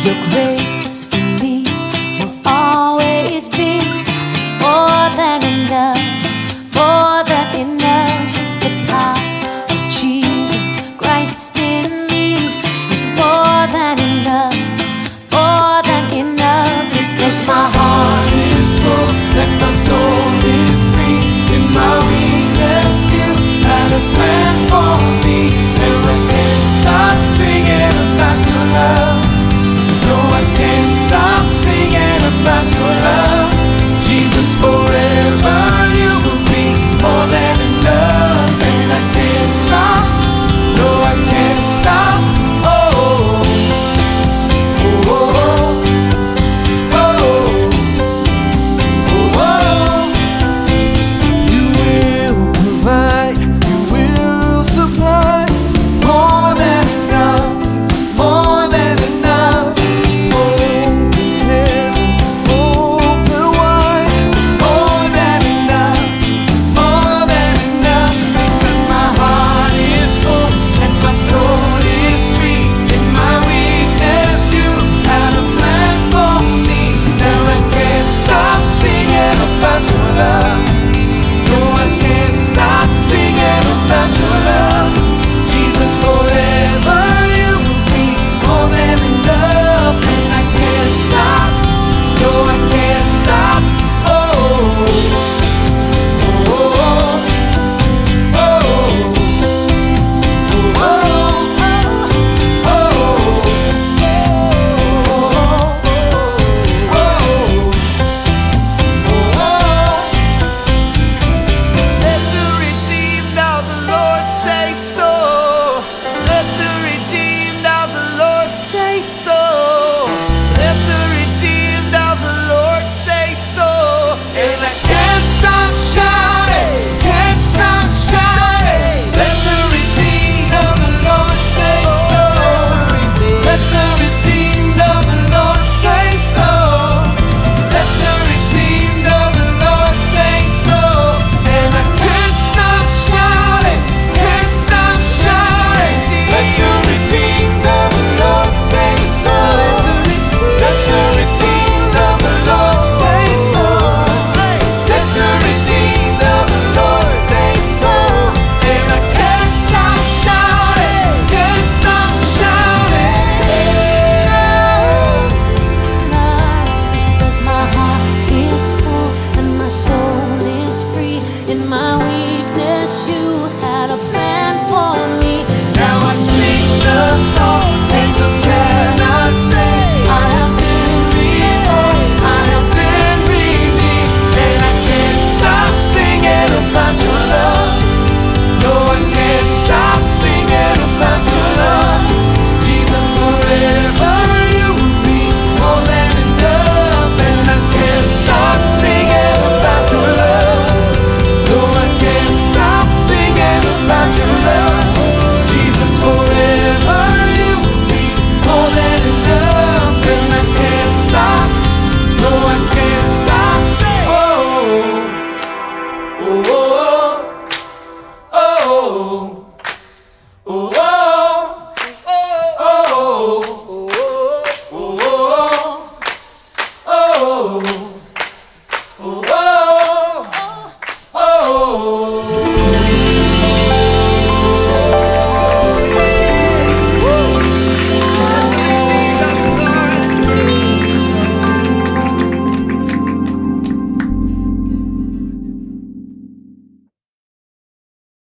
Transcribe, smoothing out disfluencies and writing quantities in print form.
Your grace for me will always be more than enough, more than enough. The power of Jesus Christ in me is more than enough, more than enough. Because my heart is full and my soul is free. In my weakness you had a plan for me, and I can't stop singing about your love. No, I can't stop singing about your love. Jesus, forever you will be more than enough. And I can't stop, no, I can't stop. Oh, oh, oh, oh, oh, oh. You will provide, you will supply more than enough, more than enough. Oh,